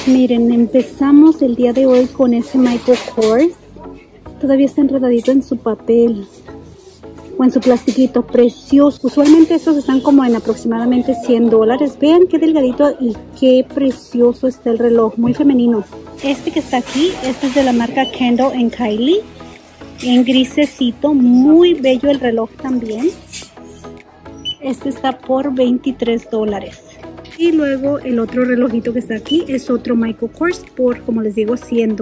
Miren, empezamos el día de hoy con ese Michael Kors. Todavía está enredadito en su papel o en su plastiquito, precioso. Usualmente estos están como en aproximadamente $100. Vean qué delgadito y qué precioso está el reloj, muy femenino. Este que está aquí, este es de la marca Kendall & Kylie, en grisecito, muy bello el reloj también. Este está por $23. Y luego el otro relojito que está aquí es otro Michael Kors por, como les digo, $100,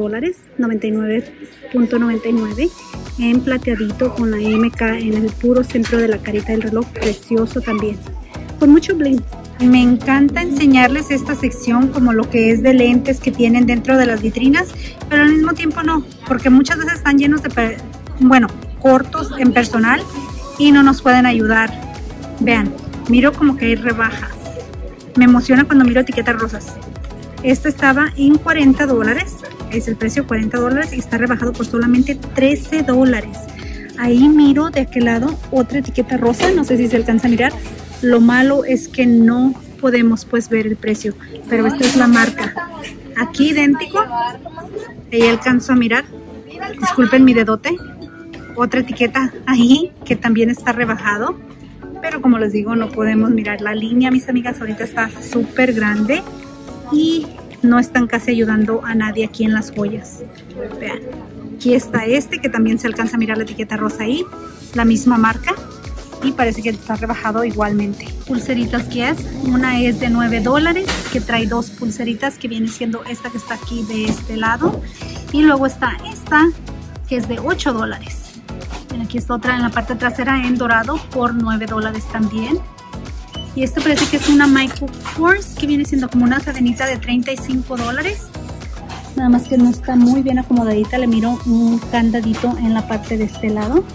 99.99, en plateadito con la MK en el puro centro de la carita del reloj, precioso también, con mucho bling. Me encanta enseñarles esta sección como lo que es de lentes que tienen dentro de las vitrinas, pero al mismo tiempo no, porque muchas veces están llenos de, cortos en personal y no nos pueden ayudar. Vean, miro como que hay rebajas. Me emociona cuando miro etiquetas rosas. Este estaba en $40, es el precio, $40, y está rebajado por solamente $13. Ahí miro de aquel lado otra etiqueta rosa, no sé si se alcanza a mirar. Lo malo es que no podemos pues ver el precio, pero esta es la marca. Aquí idéntico, ahí alcanzo a mirar, disculpen mi dedote, otra etiqueta ahí que también está rebajado. Pero como les digo, no podemos mirar la línea, mis amigas. Ahorita está súper grande y no están casi ayudando a nadie aquí en las joyas. Vean, aquí está este que también se alcanza a mirar la etiqueta rosa ahí, la misma marca, y parece que está rebajado igualmente. Pulseritas que es, una es de $9, que trae dos pulseritas, que viene siendo esta que está aquí de este lado, y luego está esta que es de $8. Aquí está otra en la parte trasera en dorado por $9 también. Y esto parece que es una Michael Kors que viene siendo como una cadenita de $35. Nada más que no está muy bien acomodadita. Le miro un candadito en la parte de este lado.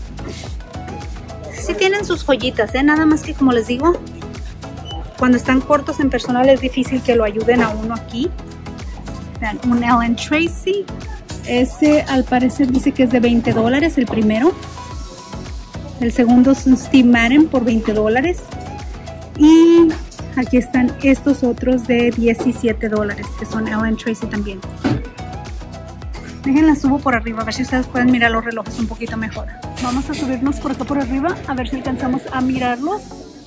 Sí tienen sus joyitas, nada más que como les digo, cuando están cortos en personal es difícil que lo ayuden a uno aquí. Vean, un Ellen Tracy. Ese al parecer dice que es de $20 el primero. El segundo es un Steve Madden por $20. Y aquí están estos otros de $17, que son Ellen Tracy también. Déjenla subo por arriba, a ver si ustedes pueden mirar los relojes un poquito mejor. Vamos a subirnos por acá por arriba, a ver si alcanzamos a mirarlos.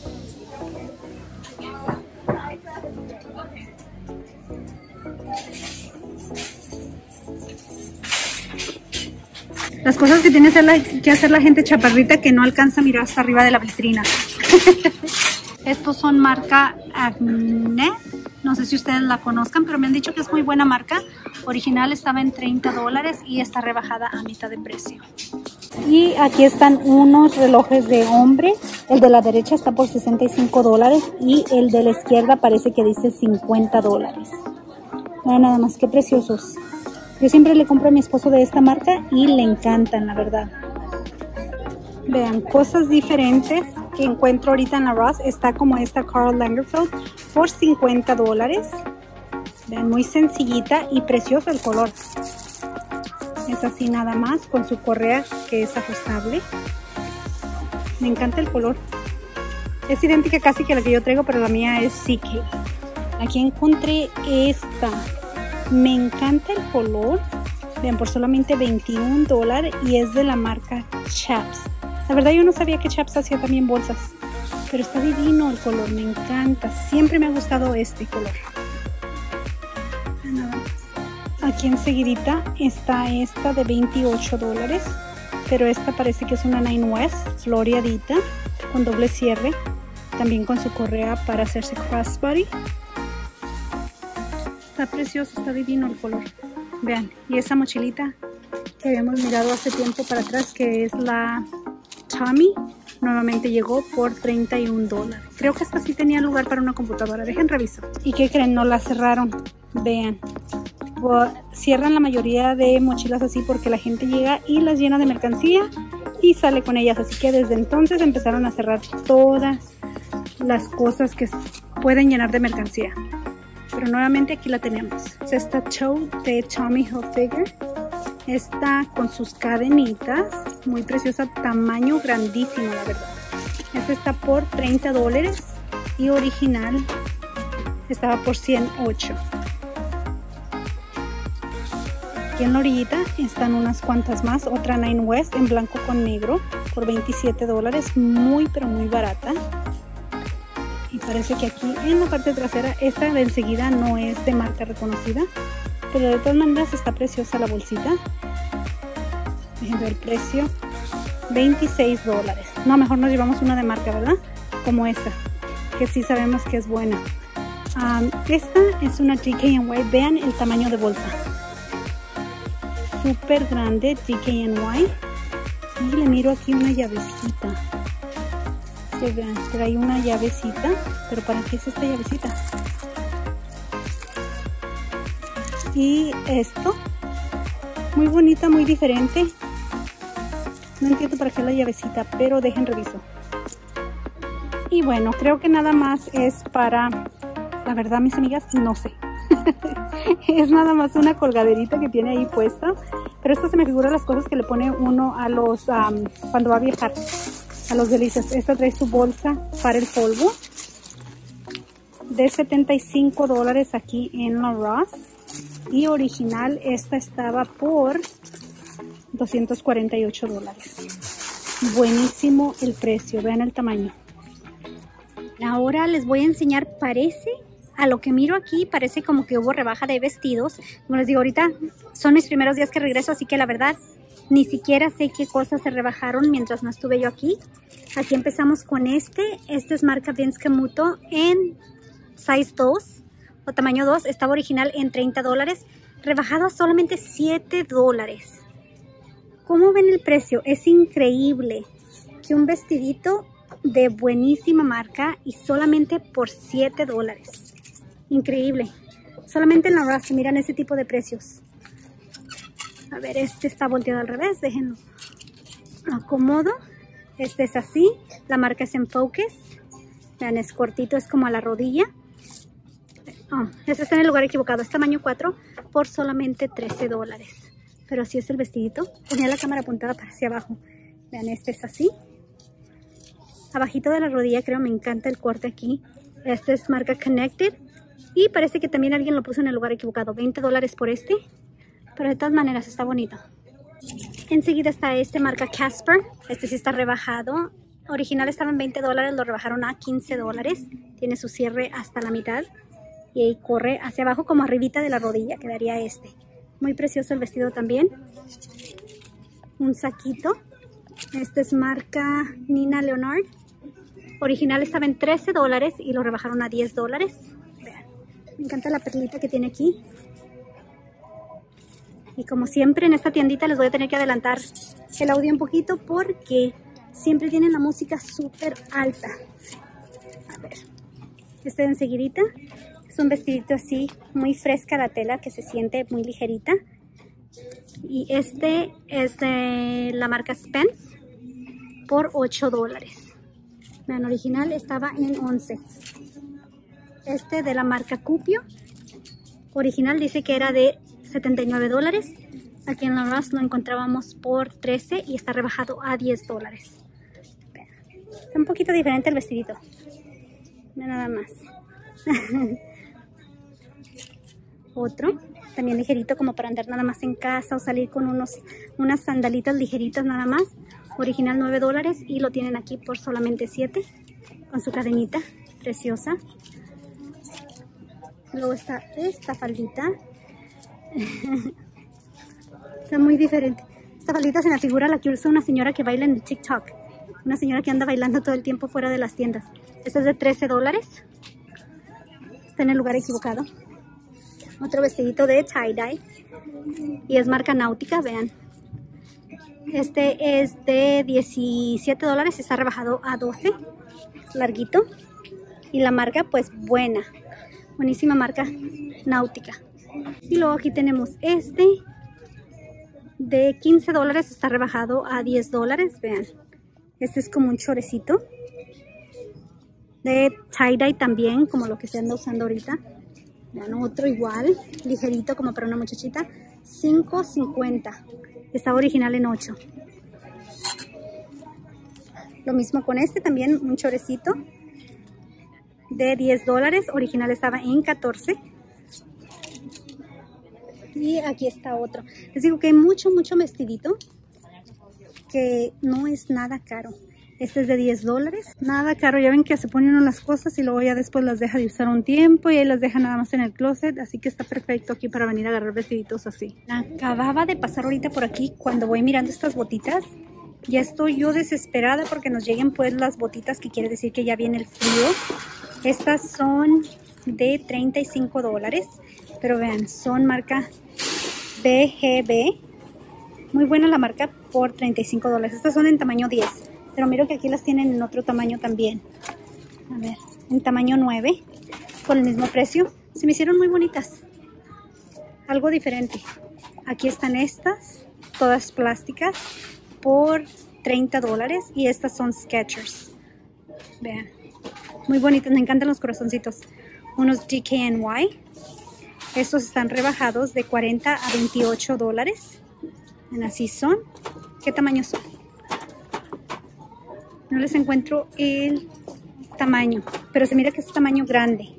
Las cosas que tiene que hacer la gente chaparrita que no alcanza a mirar hasta arriba de la vitrina. Estos son marca Acne. No sé si ustedes la conozcan, pero me han dicho que es muy buena marca. Original estaba en $30 y está rebajada a mitad de precio. Y aquí están unos relojes de hombre. El de la derecha está por $65 y el de la izquierda parece que dice $50. Nada más, qué preciosos. Yo siempre le compro a mi esposo de esta marca y le encantan, la verdad. Vean, cosas diferentes que encuentro ahorita en la Ross. Está como esta Karl Lagerfeld por $50. Vean, muy sencillita y precioso el color. Es así nada más, con su correa que es ajustable. Me encanta el color. Es idéntica casi que la que yo traigo, pero la mía es CK. Aquí encontré esta. Me encanta el color. Vean, por solamente $21 y es de la marca Chaps. La verdad yo no sabía que Chaps hacía también bolsas, pero está divino el color, me encanta. Siempre me ha gustado este color. Nada más. Aquí enseguidita está esta de $28, pero esta parece que es una Nine West floreadita con doble cierre, también con su correa para hacerse crossbody. Está precioso, está divino el color. Vean, y esa mochilita que habíamos mirado hace tiempo para atrás, que es la Tommy, nuevamente llegó por $31. Creo que esta sí tenía lugar para una computadora. Dejen revisar. ¿Y qué creen? No la cerraron. Vean. Cierran la mayoría de mochilas así porque la gente llega y las llena de mercancía y sale con ellas. Así que desde entonces empezaron a cerrar todas las cosas que pueden llenar de mercancía. Pero nuevamente aquí la tenemos. Esta Toe de Tommy Hilfiger. Esta con sus cadenitas. Muy preciosa. Tamaño grandísimo, la verdad. Esta está por $30 y original estaba por $108. aquí en la orillita están unas cuantas más. Otra Nine West en blanco con negro por $27. Muy pero muy barata. Y parece que aquí en la parte trasera, esta de enseguida no es de marca reconocida, pero de todas maneras está preciosa la bolsita. Dejen ver el precio, $26. No, mejor nos llevamos una de marca, ¿verdad? Como esta, que sí sabemos que es buena. Esta es una DKNY. Vean el tamaño de bolsa, súper grande, DKNY. Y le miro aquí una llavecita. Que vean, trae una llavecita, pero ¿para qué es esta llavecita? Y esto, muy bonita, muy diferente. No entiendo para qué la llavecita, pero dejen reviso. Y bueno, creo que nada más es para, la verdad mis amigas, no sé. Es nada más una colgaderita que tiene ahí puesta, pero esto se me figura las cosas que le pone uno a los, cuando va a viajar. A los Delicias. Esta trae su bolsa para el polvo de $75 aquí en la Ross, y original esta estaba por $248. Buenísimo el precio, vean el tamaño. Ahora les voy a enseñar, parece, a lo que miro aquí, parece como que hubo rebaja de vestidos. Como les digo, ahorita son mis primeros días que regreso, así que la verdad ni siquiera sé qué cosas se rebajaron mientras no estuve yo aquí. Aquí empezamos con este es marca Vince Camuto en size 2 o tamaño 2. Estaba original en $30, rebajado a solamente $7. ¿Cómo ven el precio? Es increíble que un vestidito de buenísima marca y solamente por $7. Increíble. Solamente en la Ross miran ese tipo de precios. A ver, este está volteado al revés, déjenlo. Acomodo. Este es así, la marca es en Focus. Vean, es cortito, es como a la rodilla. Este está en el lugar equivocado, es tamaño 4 por solamente $13. Pero así es el vestidito. Ponía la cámara apuntada para hacia abajo. Vean, este es así. Abajito de la rodilla, creo, me encanta el corte aquí. Este es marca Connected. Y parece que también alguien lo puso en el lugar equivocado. $20 por este. Pero de todas maneras está bonito. Enseguida está este marca Casper. Este sí está rebajado. Original estaba en $20, lo rebajaron a $15. Tiene su cierre hasta la mitad. Y ahí corre hacia abajo como arribita de la rodilla. Quedaría este. Muy precioso el vestido también. Un saquito. Este es marca Nina Leonard. Original estaba en $13 y lo rebajaron a $10. Vean. Me encanta la perlita que tiene aquí. Y como siempre en esta tiendita les voy a tener que adelantar el audio un poquito porque siempre tienen la música súper alta. A ver, este de enseguidita es un vestidito así muy fresca la tela que se siente muy ligerita. Y este es de la marca Spence por $8. Vean, original estaba en $11. Este de la marca Cupio, original dice que era de $79. Aquí en la Ross lo encontrábamos por $13 y está rebajado a $10. Está un poquito diferente el vestidito. Nada más. Otro, también ligerito como para andar nada más en casa o salir con unas sandalitas ligeritas nada más. Original $9 y lo tienen aquí por solamente $7 con su cadenita preciosa. Luego está esta faldita. Está muy diferente. Esta faldita se me figura la que usa una señora que baila en TikTok. Una señora que anda bailando todo el tiempo fuera de las tiendas. Esta es de $13. Está en el lugar equivocado. Otro vestidito de tie-dye. Y es marca Náutica, vean. Este es de $17 y está rebajado a $12. Larguito. Y la marca, pues buena. Buenísima marca Náutica. Y luego aquí tenemos este de $15, está rebajado a $10. Vean, este es como un chorecito de tie-dye también, como lo que se anda usando ahorita. Vean, otro igual, ligerito como para una muchachita, $5.50. Está original en $8. Lo mismo con este, también un chorecito de $10, original estaba en $14. Y aquí está otro. Les digo que hay mucho vestidito que no es nada caro. Este es de $10. Nada caro. Ya ven que se pone uno las cosas y luego ya después las deja de usar un tiempo y ahí las deja nada más en el closet. Así que está perfecto aquí para venir a agarrar vestiditos así. Acababa de pasar ahorita por aquí cuando voy mirando estas botitas. Ya estoy yo desesperada porque nos lleguen pues las botitas, que quiere decir que ya viene el frío. Estas son de $35. Pero vean, son marca BGB. Muy buena la marca por $35. Estas son en tamaño 10. Pero miro que aquí las tienen en otro tamaño también. A ver, en tamaño 9. Por el mismo precio. Se me hicieron muy bonitas. Algo diferente. Aquí están estas. Todas plásticas. Por $30. Y estas son Skechers. Vean. Muy bonitas. Me encantan los corazoncitos. Unos DKNY. Estos están rebajados de $40 a $28. Así son. ¿Qué tamaño son? No les encuentro el tamaño, pero se mira que es tamaño grande.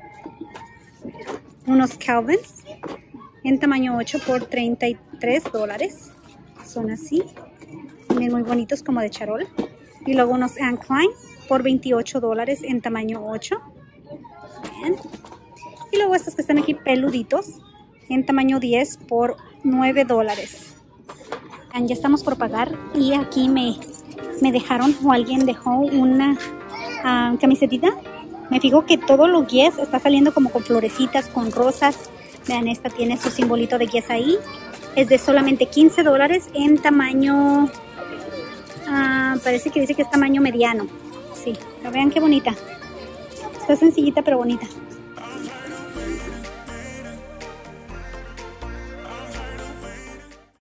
Unos Calvins en tamaño 8 por $33. Son así. Miren, muy bonitos, como de charol. Y luego unos Anne Klein por $28 en tamaño 8. Bien. Y luego estos que están aquí peluditos en tamaño 10 por $9. Ya estamos por pagar y aquí me dejaron, o alguien dejó una camisetita. Me fijo que todo lo Guess está saliendo como con florecitas, con rosas. Vean, esta tiene su simbolito de Guess ahí. Es de solamente $15 en tamaño, parece que dice que es tamaño mediano. Sí, pero vean qué bonita. Está sencillita pero bonita.